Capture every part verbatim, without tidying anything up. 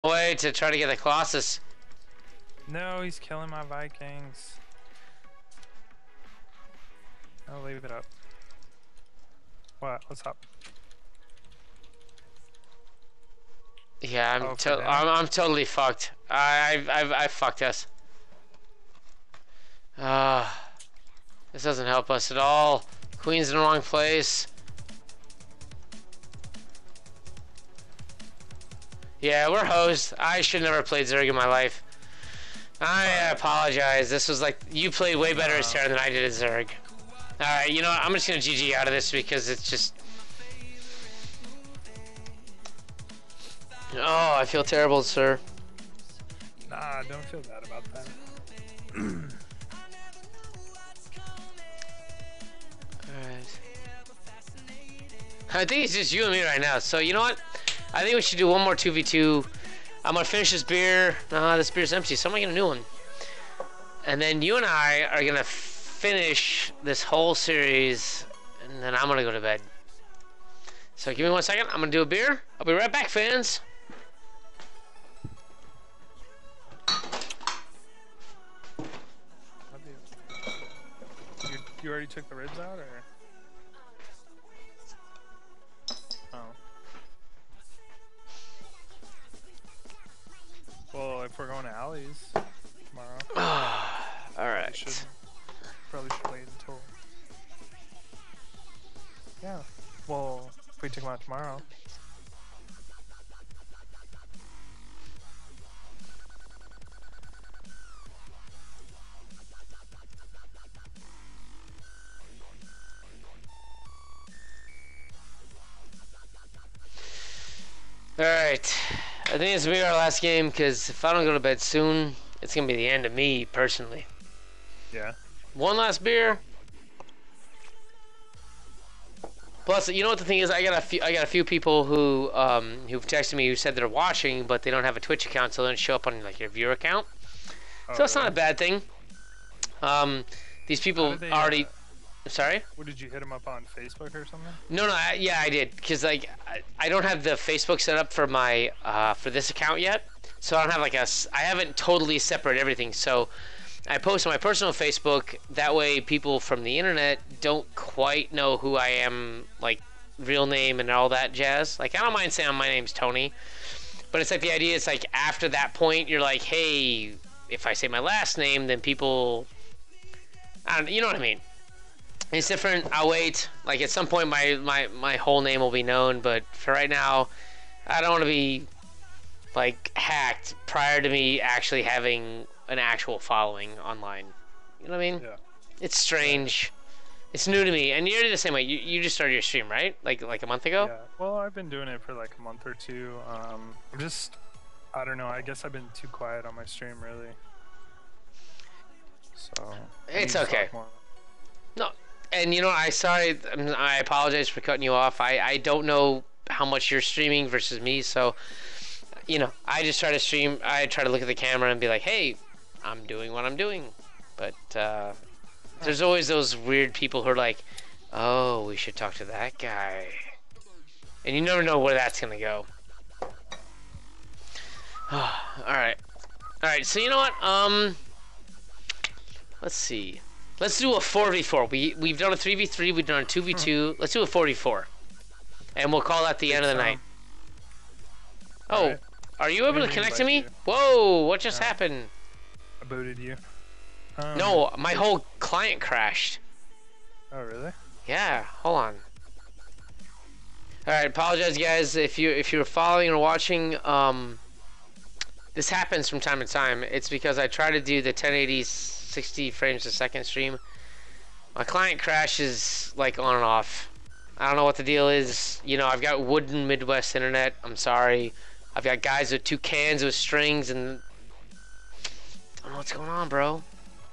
way to try to get the Colossus. No, he's killing my Vikings. I'll leave it up. What? What's up? Yeah, I'm Oh, to I'm, I'm totally fucked. I I've I've, I've fucked us. Ah, uh, this doesn't help us at all. Queen's in the wrong place. Yeah, we're hosed. I should never played Zerg in my life. I apologize. This was like, you played way better as Terran than I did as Zerg. Alright, you know what? I'm just gonna G G out of this because it's just... Oh, I feel terrible, sir. Nah, don't feel bad about that. Alright. I think it's just you and me right now, so you know what? I think we should do one more two v two. I'm gonna finish this beer. Nah, this beer's empty, so I'm gonna get a new one. And then you and I are gonna finish this whole series, and then I'm gonna go to bed. So give me one second. I'm gonna do a beer. I'll be right back, fans. You, you already took the ribs out, or? Oh. Well, if we're going to Allie's tomorrow. Alright. Should, probably should wait until... Yeah. Well, if we take them out tomorrow. Alright. I think it's gonna be our last game, because if I don't go to bed soon, it's gonna be the end of me, personally. Yeah. One last beer. Plus, you know what the thing is? I got a few. I got a few people who um, who've texted me who said they're watching, but they don't have a Twitch account, so they don't show up on like your viewer account. Oh, so it's really? not a bad thing. Um, these people they, already. Uh, Sorry? What, did you hit them up on Facebook or something? No, no, I, yeah, I did, because like I, I don't have the Facebook set up for my uh, for this account yet, so I don't have like a I haven't totally separated everything. So I post on my personal Facebook. That way, people from the internet don't quite know who I am, like real name and all that jazz. Like I don't mind saying my name's Tony, but it's like the idea is like after that point, you're like, hey, if I say my last name, then people, I don't, you know what I mean. It's different. I'll wait. Like at some point, my, my, my whole name will be known. But for right now, I don't want to be like hacked prior to me actually having an actual following online. You know what I mean? Yeah. It's strange. It's new to me. And you're the same way. You you just started your stream, right? Like like a month ago. Yeah. Well, I've been doing it for like a month or two. Um, I'm just, I don't know. I guess I've been too quiet on my stream, really. So. It's okay. No. And you know, I sorry, I apologize for cutting you off. I, I don't know how much you're streaming versus me, so you know, I just try to stream. I try to look at the camera and be like, "Hey, I'm doing what I'm doing." But uh, there's always those weird people who are like, "Oh, we should talk to that guy," and you never know where that's gonna go. all right, all right. So you know what? Um, let's see. Let's do a four v four. We, we've done a three v three, we've done a two v two. Let's do a four v four. And we'll call that the end of the night. Oh, right. Are you able to connect to me? You. Whoa, what just uh, happened? I booted you. Um, no, my whole client crashed. Oh, really? Yeah, hold on. Alright, apologize guys if you if you're following or watching. Um, this happens from time to time. It's because I try to do the ten eighty sixty frames a second stream. My client crashes like on and off. I don't know what the deal is. You know, I've got wooden Midwest internet. I'm sorry. I've got guys with two cans with strings and I don't know what's going on, bro.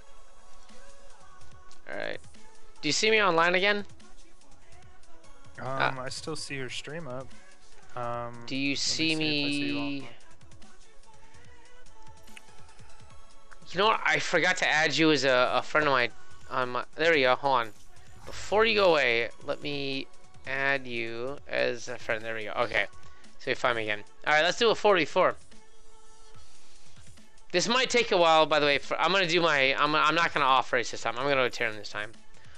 Alright. Do you see me online again? Um, ah. I still see your stream up. Um, do you see me? See You know what? I forgot to add you as a, a friend of mine. On my, there we go. Hold on. Before you go away, let me add you as a friend. There we go. Okay. So you find me again. All right. Let's do a forty-four. This might take a while, by the way. For, I'm gonna do my. I'm. I'm not gonna off race this time. I'm gonna go Terran this time.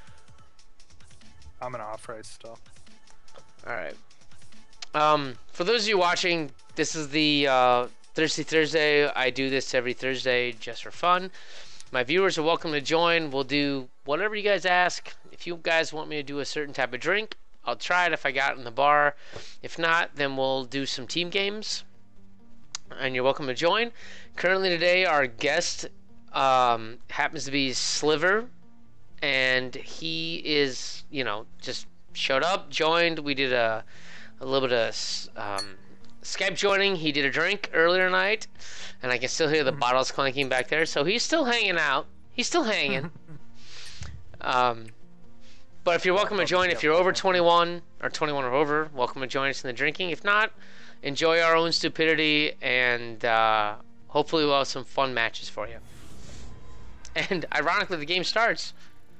I'm gonna off race still. All right. Um, for those of you watching, this is the uh, Thursty Thursday. I do this every Thursday just for fun. My viewers are welcome to join. We'll do whatever you guys ask. If you guys want me to do a certain type of drink, I'll try it if I got it in the bar. If not, then we'll do some team games. And you're welcome to join. Currently today, our guest um, happens to be Sliver. And he is, you know, just showed up, joined. We did a, a little bit of um, Skype joining. He did a drink earlier tonight. And I can still hear the bottles clanking back there. So he's still hanging out. He's still hanging. um, but if you're welcome to join, if you're over twenty-one or twenty-one or over, welcome to join us in the drinking. If not, enjoy our own stupidity. And uh, hopefully we'll have some fun matches for you. And ironically, the game starts.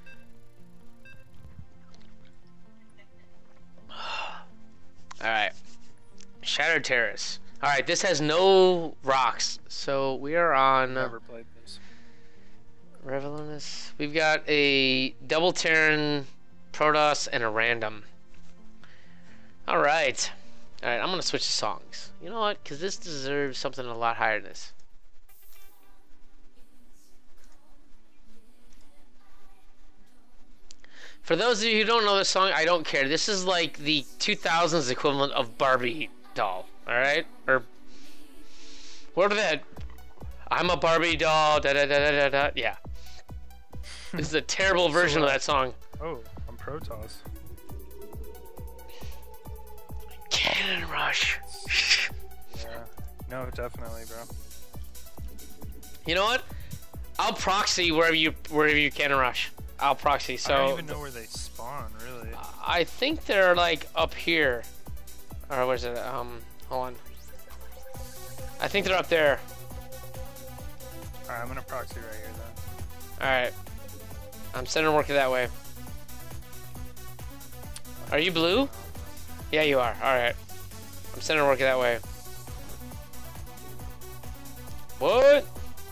Alright. Shattered Terrace. Alright, this has no rocks. So we are on. Never played this. Revelinus. We've got a double Terran, Protoss, and a random. Alright. Alright, I'm gonna switch to songs. You know what? Because this deserves something a lot higher than this. For those of you who don't know this song, I don't care. This is like the two thousands equivalent of Barbie doll, alright? Or, what are that? I'm a Barbie doll, da da da da da da. Yeah. This is a terrible version so, uh, of that song. Oh, I'm Protoss. Cannon Rush. Yeah. No, definitely, bro. You know what? I'll proxy wherever you wherever you Cannon Rush. I'll proxy, so... I don't even know where they spawn, really. I think they're, like, up here. Or, where's it? Um, hold on. I think they're up there. Alright, I'm gonna proxy right here, then. Alright. I'm sending worker that way. Are you blue? Yeah, you are. Alright. I'm sending worker that way. What?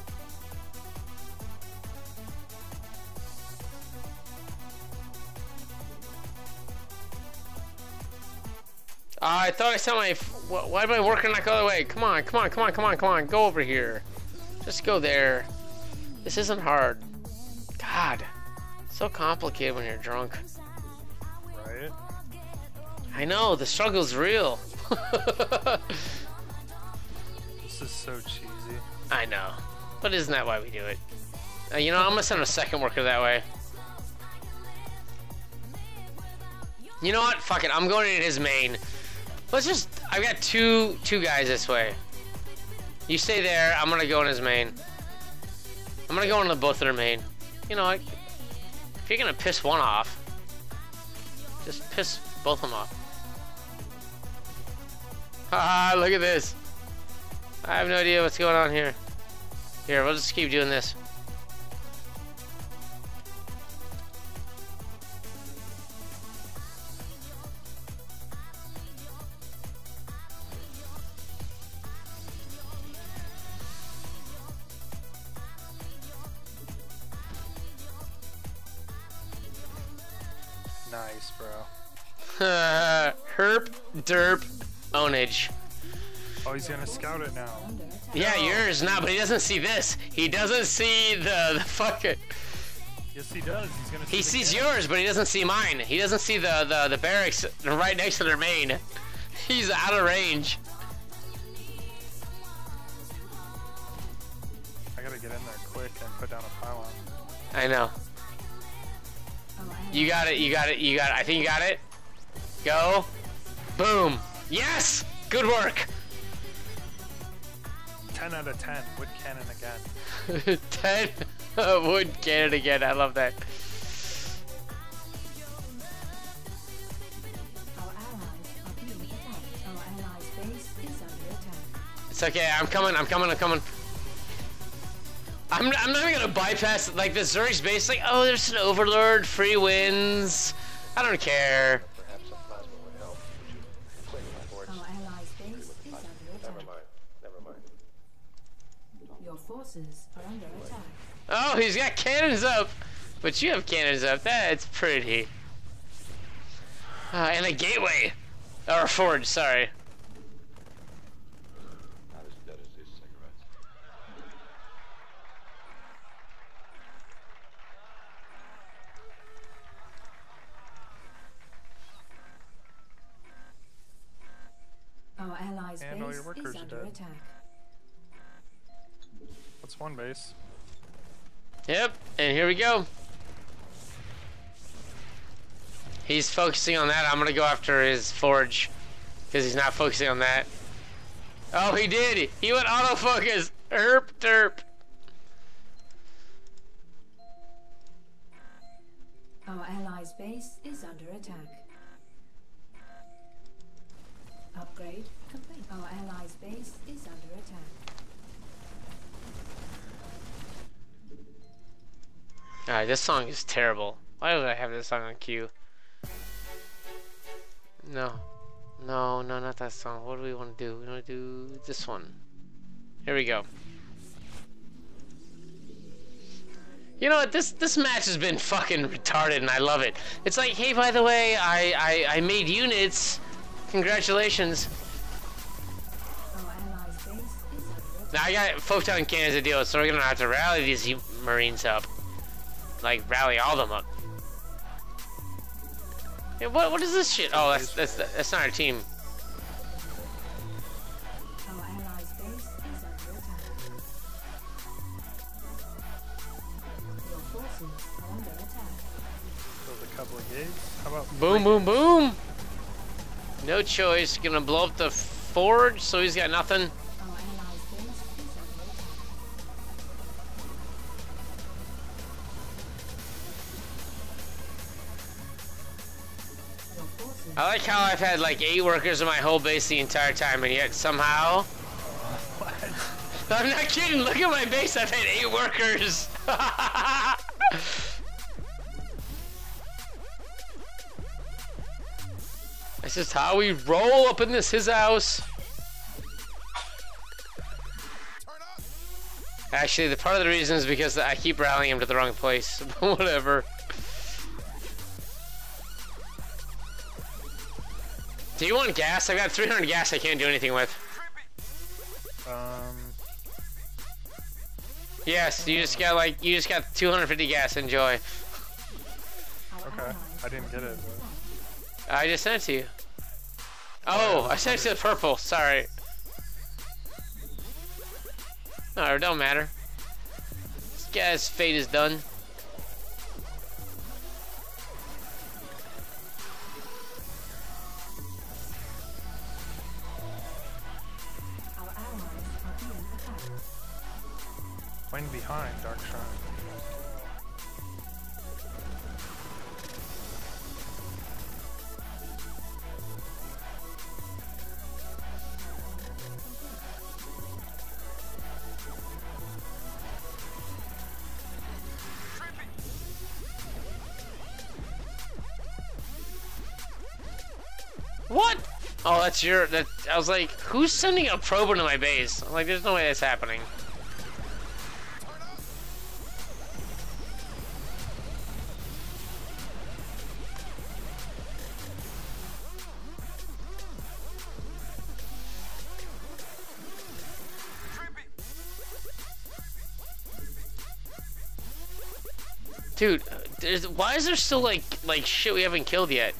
Uh, I thought I saw my... Why did my worker not go the way? Come on, come on, come on, come on, come on. Go over here. Just go there. This isn't hard. God. So complicated when you're drunk. Right? I know, the struggle's real. This is so cheesy. I know. But isn't that why we do it? Uh, you know, I'm gonna send a second worker that way. You know what? Fuck it. I'm going in his main. Let's just... I've got two two guys this way. You stay there. I'm gonna go in his main. I'm gonna go into both of their main. You know what? If you're gonna piss one off, just piss both of them off. Haha, look at this. I have no idea what's going on here. Here, we'll just keep doing this. Nice, bro. Herp, derp, ownage. Oh, he's gonna scout it now. Yeah, no. yours now, but he doesn't see this. He doesn't see the, the fucking... Yes, he does. He's gonna see He sees camp. yours, but he doesn't see mine. He doesn't see the, the, the barracks right next to their main. He's out of range. I gotta get in there quick and put down a pylon. I know. You got it, you got it, you got it. I think you got it. Go. Boom. Yes! Good work. ten out of ten. Wood cannon again. ten wood cannon again. I love that. Our allies are being attacked. Our allies' base is under attack. It's okay. I'm coming. I'm coming. I'm coming. I'm, I'm not even gonna bypass like the Zurich's base. Like, oh, there's an overlord, free wins. I don't care. Perhaps some plasma would help. Would you claim my force? Our allies' base is under Never attack. mind. Never mind. Your forces are under attack. Oh, he's got cannons up! But you have cannons up. That's pretty. Uh, and a gateway! Or a forge, sorry. Not as dead as these cigarettes. Our allies' And all base your workers is are under dead. attack. That's one base. Yep, and here we go. He's focusing on that. I'm gonna go after his forge. Because he's not focusing on that. Oh, he did! He went autofocus! Erp derp. Our allies' base is under attack. Upgrade complete. Our allies' base is under attack. Alright, this song is terrible. Why would I have this song on cue? No. No, no, not that song. What do we want to do? We want to do this one. Here we go. You know what? This this match has been fucking retarded, and I love it. It's like, hey, by the way, I I, I made units. Congratulations. Our allies' base is under attack. Now I got photon cannons to deal with, so we're gonna have to rally these Marines up. Like rally all them up. Hey, what what is this shit? Oh, that's that's that's not our team. Our allies' base is under attack. Your forces are under attack. Build a couple of gates. How about Boom, boom, boom. No choice. Gonna blow up the forge, so he's got nothing. Our allies' base is under attack. Your forces I like how I've had like eight workers in my whole base the entire time, and yet somehow. I'm not kidding. Look at my base. I've had eight workers. This is how we roll up in this his house. Actually, the part of the reason is because I keep rallying him to the wrong place. Whatever. Do you want gas? I got three hundred gas I can't do anything with. Um, Yes, you just got like, you just got two hundred fifty gas, enjoy. okay. I didn't get it. But I just sent it to you. Oh, I sent it to the purple, sorry. No, it don't matter. This guy's fate is done. Our allies are being attacked. Playing behind Dark Shrine. What? Oh, that's your, that, I was like, who's sending a probe into my base? I'm like, there's no way that's happening. Dude, there's, why is there still like like shit we haven't killed yet?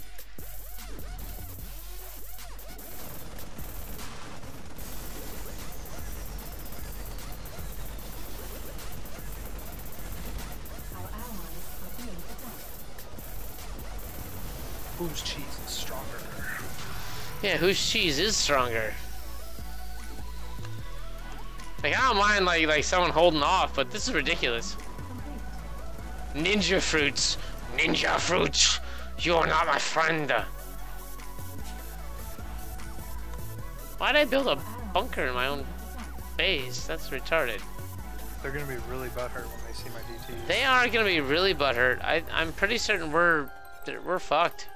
Our allies are being attacked. Whose cheese is stronger? Yeah, whose cheese is stronger? Like, I don't mind like like someone holding off, but this is ridiculous. Complete. Ninja fruits, ninja fruits. You are not my friend. Why'd I build a bunker in my own base? That's retarded. They're gonna be really butthurt when they see my D Ts. They are gonna be really butthurt. I I'm pretty certain we're we're fucked.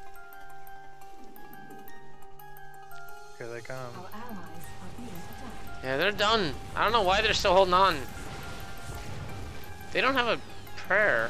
Here they come. Our allies are being attacked. Yeah, they're done. I don't know why they're still holding on. They don't have a prayer.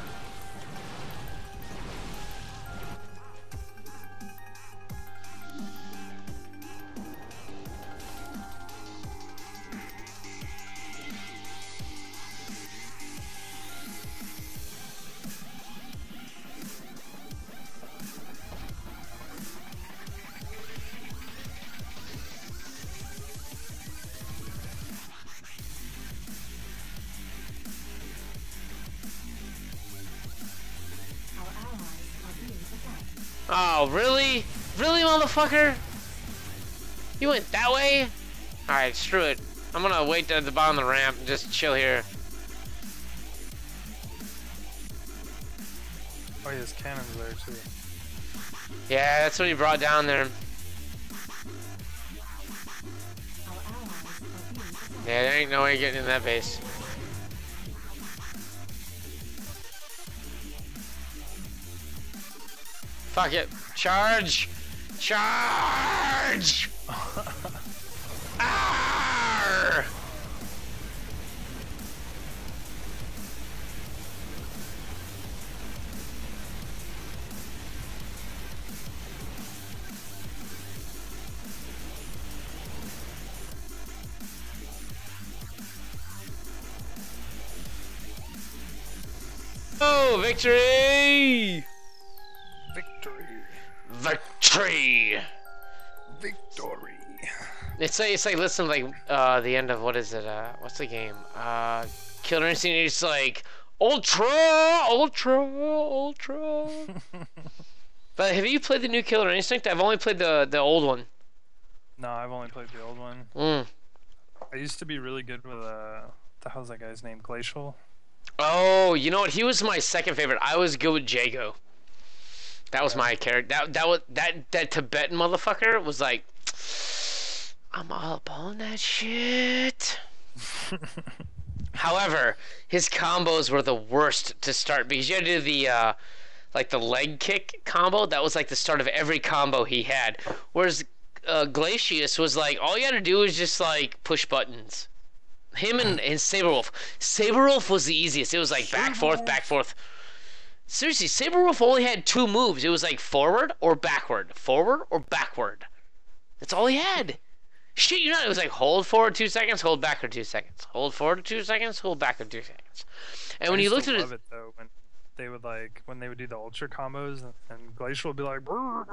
Oh, really? Really, motherfucker? You went that way? Alright, screw it. I'm gonna wait at the bottom of the ramp and just chill here. Oh, he has cannons there, too. Yeah, that's what he brought down there. Yeah, there ain't no way getting in that base. Fuck it. Charge! Charge! Arr! Oh, victory! Victory. Victory! Victory. It's like, it's like, listen, like, uh, the end of, what is it, uh, what's the game? Uh, Killer Instinct, it's like, Ultra! Ultra! Ultra! But have you played the new Killer Instinct? I've only played the, the old one. No, I've only played the old one. Mm. I used to be really good with, uh, what the hell's that guy's name? Glacial? Oh, you know what? He was my second favorite. I was good with Jago. That was my character. That that was that that Tibetan motherfucker was like, I'm all up on that shit. However, his combos were the worst to start because you had to do the uh, like the leg kick combo. That was like the start of every combo he had. Whereas uh, Glacius was like, all you had to do was just like push buttons. Him and, and Saberwolf. Saberwolf was the easiest. It was like back, forth, back, forth. Seriously, Saberwolf only had two moves. It was like forward or backward. Forward or backward. That's all he had. Shit, you know, it was like hold forward two seconds, hold backward two seconds. Hold forward two seconds, hold backward two seconds. And when I you used looked to at love it... it though when they would like when they would do the ultra combos and Glacial would be like.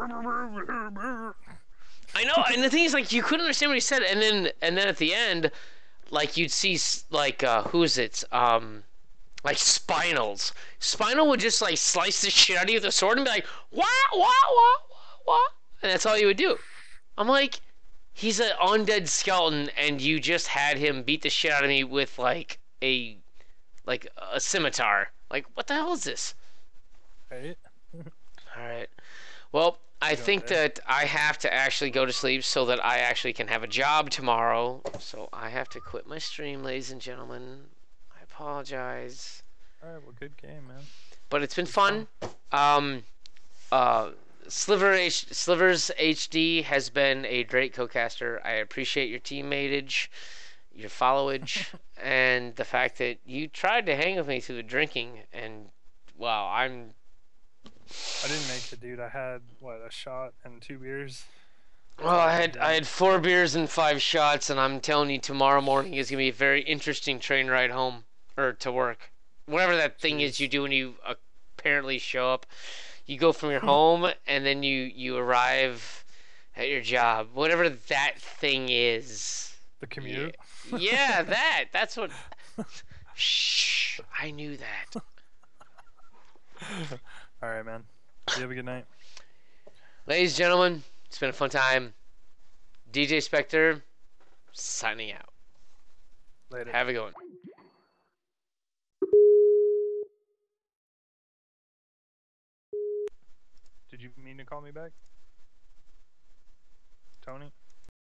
I know, and the thing is, like, you couldn't understand what he said, and then and then at the end, like, you'd see, like, uh, who is it? Um, like, Spinals. Spinal would just, like, slice the shit out of you with a sword and be like, wah, wah, wah, wah, wah. And that's all you would do. I'm like, he's an undead skeleton, and you just had him beat the shit out of me with, like, a, like, a scimitar. Like, what the hell is this? Right? Alright. Well, I think that I have to actually go to sleep so that I actually can have a job tomorrow. So I have to quit my stream, ladies and gentlemen. I apologize. Alright, well, good game, man. But it's been fun. Um, uh, Sliver H Slivers H D has been a great co-caster. I appreciate your teammateage, your followage, and the fact that you tried to hang with me through the drinking. And, wow, I'm... I didn't make it, dude. I had, what, a shot and two beers? Well, I had I had four beers and five shots, and I'm telling you, tomorrow morning is gonna be a very interesting train ride home or to work. Whatever that thing is you do when you apparently show up, you go from your home and then you you arrive at your job. Whatever that thing is. The commute. Yeah, yeah that. That's what. Shh! I knew that. All right, man. You have a good night. Ladies and gentlemen, it's been a fun time. D J Spectre, signing out. Later. Have a good one. Did you mean to call me back? Tony?